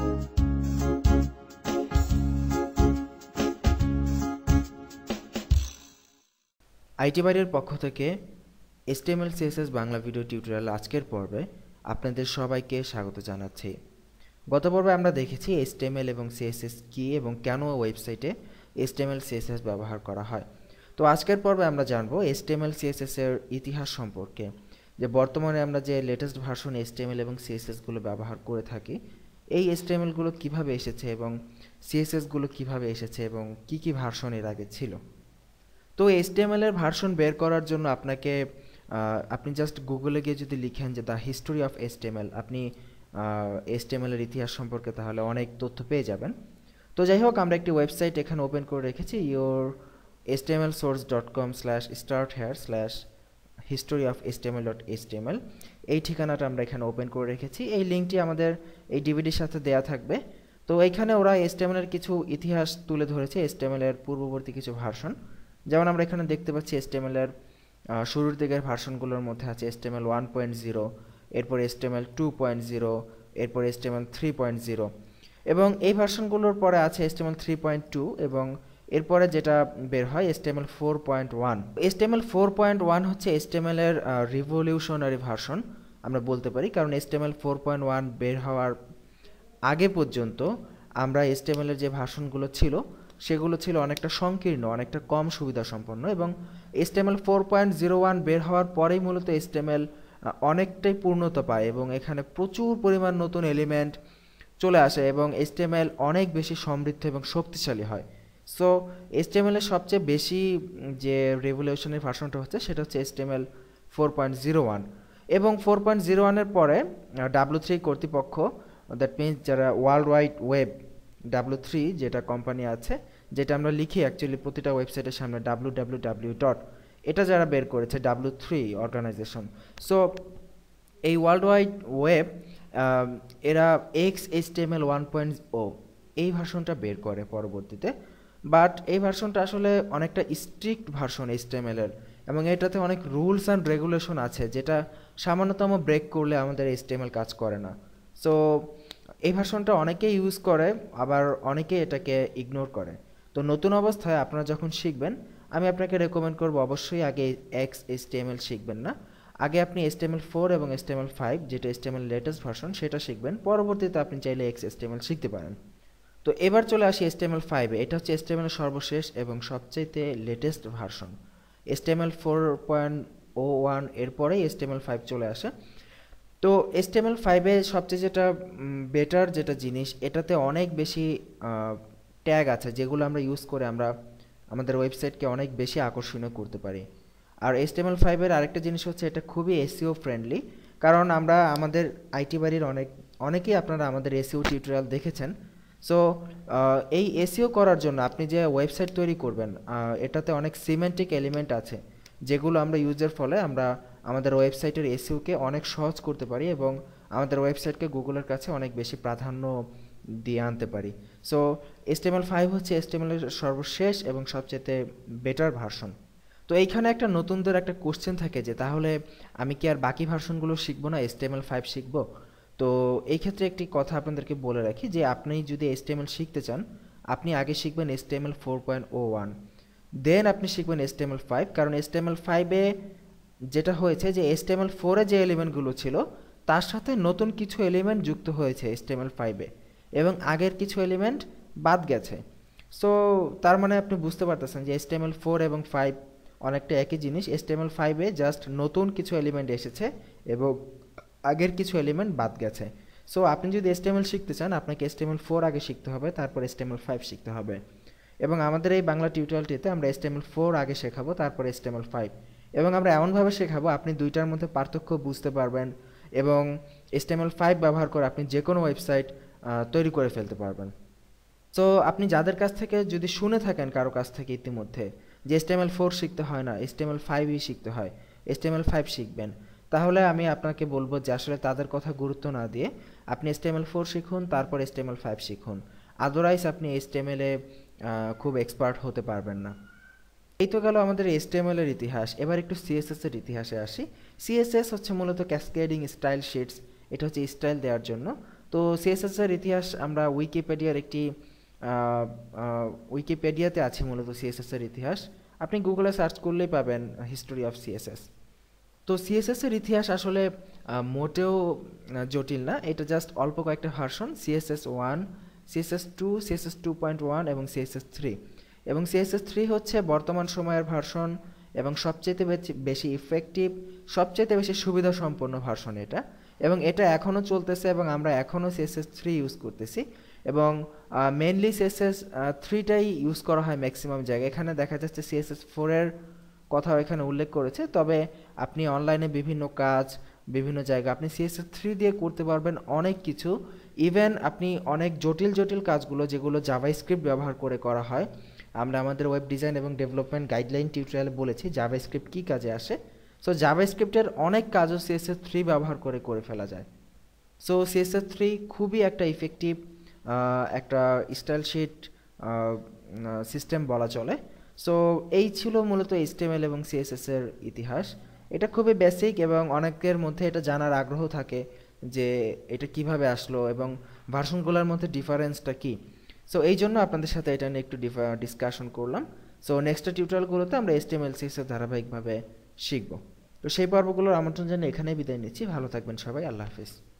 IT বাড়ির পক্ষ থেকে HTML CSS Bangla video tutorial আজকের পর্বে আপনাদের সবাইকে স্বাগত জানাচ্ছি। গত পর্বে আমরা দেখেছি HTML এবং CSS কি এবং কেন ওয়েবসাইটে HTML CSS ব্যবহার করা হয়। তো আজকের পর্বে আমরা জানব HTML CSS এর ইতিহাস সম্পর্কে, যে বর্তমানে আমরা যে লেটেস্ট ভার্সন HTML এবং CSS গুলো ব্যবহার করে থাকি, এই HTML গুলো কিভাবে এসেছে এবং CSS গুলো কিভাবে এসেছে এবং কি ভার্সন এর আগে ছিল। তো HTML এর ভার্সন বের করার জন্য আপনি জাস্ট গুগলে গিয়ে যদি লিখেন যে দ্য হিস্টোরি অফ HTML, আপনি HTML এর ইতিহাস সম্পর্কে তাহলে অনেক তথ্য পেয়ে যাবেন। তো যাই হোক, আমরা একটি ওয়েবসাইট এখানে ওপেন করে রেখেছি, yourhtmlsource.com/start_here/history-of-html. এই ঠিকানাটা আমরা এখানে ওপেন করে রেখেছি। এই লিঙ্কটি আমাদের এই ডিভিডির সাথে দেয়া থাকবে। তো এইখানে ওরা HTML এর কিছু ইতিহাস তুলে ধরেছে, HTML এর পূর্ববর্তী কিছু ভার্সন। যেমন আমরা এখানে দেখতে পাচ্ছি HTML এর শুরুর দিকের ভার্সনগুলোর মধ্যে আছে HTML 1.0, এরপর HTML 2.0, এরপর HTML 3.0 এবং এই ভার্সনগুলোর পরে আছে HTML 3.2 এবং এরপরে যেটা বের হয় HTML 4.1। HTML 4.1 হচ্ছে HTML এর রিভলিউশনারি ভার্সন আমরা বলতে পারি, কারণ HTML 4.1 বের হওয়ার আগে পর্যন্ত আমরা HTML এর যে ভার্সনগুলো ছিল সেগুলো ছিল অনেকটা সংকীর্ণ, অনেকটা কম সুবিধা সম্পন্ন, এবং HTML 4.01 বের হওয়ার পরেই মূলত HTML অনেকটাই পূর্ণতা পায় এবং এখানে প্রচুর পরিমাণ নতুন এলিমেন্ট চলে আসে এবং HTML অনেক বেশি সমৃদ্ধ এবং শক্তিশালী হয়। সো HTML এর সবচেয়ে বেশি যে রেভলিউশনারি ভার্সনটা হচ্ছে সেটা হচ্ছে HTML 4.01 এবং 4.01 এর পরে W3 কর্তৃপক্ষ, দ্যাট মিনস যারা ওয়ার্ল্ড ওয়াইড ওয়েব W3 যেটা কোম্পানি আছে, যেটা আমরা লিখি অ্যাকচুয়ালি প্রতিটা ওয়েবসাইটের সামনে www. এটা যারা বের করেছে W3 অর্গানাইজেশন। সো এই ওয়ার্ল্ড ওয়াইড ওয়েব এরা XHTML 1.0 এই ভার্সনটা বের করে পরবর্তীতে, বাট এই ভার্সনটা আসলে অনেকটা স্ট্রিক্ট ভার্সন HTML এর এবং এটাতে অনেক রুলস অ্যান্ড রেগুলেশন আছে যেটা সামান্যতম ব্রেক করলে আমাদের HTML কাজ করে না। সো এই ভার্সনটা অনেকেই ইউজ করে, আবার অনেকেই এটাকে ইগনোর করে। তো নতুন অবস্থায় আপনারা যখন শিখবেন, আমি আপনাকে রেকমেন্ড করব অবশ্যই আগে XHTML শিখবেন না, আগে আপনি HTML4 এবং HTML5 যেটা HTML লেটেস্ট ভার্সন সেটা শিখবেন, পরবর্তীতে আপনি চাইলে XHTML শিখতে পারেন। তো এবার চলে আসি HTML5 এ। এটা হচ্ছে HTML এর সর্বশেষ এবং সবচেয়ে লেটেস্ট ভার্সন। HTML 4.01 এরপরেই HTML5 চলে আসে। তো HTML5 এ সবচেয়ে যেটা বেটার যেটা জিনিস, এটাতে অনেক বেশি ট্যাগ আছে যেগুলো আমরা ইউজ করে আমরা আমাদের ওয়েবসাইটকে অনেক বেশি আকর্ষণীয় করতে পারি। আর HTML5 এর আরেকটা জিনিস হচ্ছে এটা খুবই SEO ফ্রেন্ডলি, কারণ আমরা আমাদের আইটি বাড়ির অনেকেই আপনারা আমাদের SEO টিউটোরিয়াল দেখেছেন। সো এই SEO করার জন্য আপনি যে ওয়েবসাইট তৈরি করবেন, এটাতে অনেক সিমেন্টিক এলিমেন্ট আছে যেগুলো আমরা ইউজের ফলে আমরা আমাদের ওয়েবসাইটের SEO-কে অনেক সহজ করতে পারি এবং আমাদের ওয়েবসাইটকে গুগলের কাছে অনেক বেশি প্রাধান্য দিয়ে আনতে পারি। সো HTML5 হচ্ছে HTML এর সর্বশেষ এবং সবচেয়ে বেটার ভার্সন। তো এইখানে একটা নতুনদের একটা কোশ্চেন থাকে যে তাহলে আমি কি আর বাকি ভার্সনগুলো শিখবো না, HTML5 শিখবো? তো এই ক্ষেত্রে একটি কথা আপনাদেরকে বলে রাখি যে আপনি যদি HTML শিখতে চান, আপনি আগে শিখবেন HTML 4.01, দেন আপনি শিখবেন HTML5, কারণ HTML5 এ যেটা হয়েছে যে HTML4 এ যে এলিমেন্টগুলো ছিল তার সাথে নতুন কিছু এলিমেন্ট যুক্ত হয়েছে HTML5 এ এবং আগের কিছু এলিমেন্ট বাদ গেছে। সো তার মানে আপনি বুঝতে পারতেছেন যে HTML4 এবং 5 অনেকটা একই জিনিস। HTML5 এ জাস্ট নতুন কিছু এলিমেন্ট এসেছে এবং আগের কিছু এলিমেন্ট বাদ গেছে। সো আপনি যদি HTML শিখতে চান, আপনাকে HTML4 আগে শিখতে হবে, তারপর HTML5 শিখতে হবে। এবং আমাদের এই বাংলা টিউটোরিয়ালটিতে আমরা HTML4 আগে শেখাবো, তারপর HTML5, এবং আমরা এমনভাবে শেখাবো আপনি দুইটার মধ্যে পার্থক্য বুঝতে পারবেন এবং HTML5 ব্যবহার করে আপনি যে কোনো ওয়েবসাইট তৈরি করে ফেলতে পারবেন। সো আপনি যাদের কাছ থেকে যদি শুনে থাকেন কারো কাছ থেকে ইতিমধ্যে যে HTML4 শিখতে হয় না, HTML5ই শিখতে হয়, HTML5 শিখবেন, তাহলে আমি আপনাকে বলবো যে আসলে তাদের কথা গুরুত্ব না দিয়ে আপনি HTML4 শিখুন, তারপর HTML5 শিখুন। আদারওয়াইজ আপনি HTML এ খুব এক্সপার্ট হতে পারবেন না। এই তো গেল আমাদের HTML এর ইতিহাস। এবার একটু CSS এর ইতিহাসে আসি। CSS হচ্ছে মূলত ক্যাসকেডিং স্টাইল শিটস। এটা হচ্ছে স্টাইল দেওয়ার জন্য। তো সিএসএস এর ইতিহাস আমরা উইকিপিডিয়াতে আছে মূলত সিএসএস এর ইতিহাস। আপনি গুগলে সার্চ করলেই পাবেন হিস্টোরি অফ সিএসএস। তো সিএসএস এর ইতিহাস আসলে মোটেও জটিল না, এটা জাস্ট অল্প কয়েকটা ভার্সন, CSS1, CSS2, CSS2.1 এবং CSS3। এবং CSS3 হচ্ছে বর্তমান সময়ের ভার্সন এবং সবচেয়ে বেশি ইফেক্টিভ, সবচেয়ে বেশি সুবিধা সম্পন্ন ভার্সন এটা। এবং এটা এখনও চলতেছে এবং আমরা এখনও CSS3 ইউজ করতেছি। এবং মেনলি CSS3টাই ইউজ করা হয় ম্যাক্সিমাম জায়গায়। এখানে দেখা যাচ্ছে CSS4 এর কথাও এখানে উল্লেখ করেছে, তবে আপনি অনলাইনে বিভিন্ন কাজ, বিভিন্ন জায়গা আপনি CSS3 দিয়ে করতে পারবেন অনেক কিছু। ইভেন আপনি অনেক জটিল জটিল কাজগুলো যেগুলো জাভাস্ক্রিপ্ট ব্যবহার করে করা হয়, আমরা আমাদের ওয়েব ডিজাইন এবং ডেভেলপমেন্ট গাইডলাইন টিউটোরিয়ালে বলেছি জাভাস্ক্রিপ্ট কী কাজে আসে। সো জাভাস্ক্রিপ্টের অনেক কাজও CSS3 ব্যবহার করে ফেলা যায়। সো CSS3 খুবই একটা ইফেক্টিভ একটা স্টাইল শিট সিস্টেম বলা চলে। সো এই ছিল মূলত HTML এবং CSS এর ইতিহাস। এটা খুবই বেসিক এবং অনেকের মধ্যে এটা জানার আগ্রহ থাকে যে এটা কিভাবে আসলো এবং ভার্সনগুলোর মধ্যে ডিফারেন্সটা কি। সো এই জন্য আপনাদের সাথে এটা নিয়ে একটু ডিসকাশন করলাম। সো নেক্সট টিউটোরিয়ালগুলোতে আমরা HTML CSS ধারাবাহিকভাবে শিখব। তো সেই পর্বগুলোর আমন্ত্রণ জানিয়ে এখানেই বিদায় নিচ্ছি। ভালো থাকবেন সবাই, আল্লাহ হাফিজ।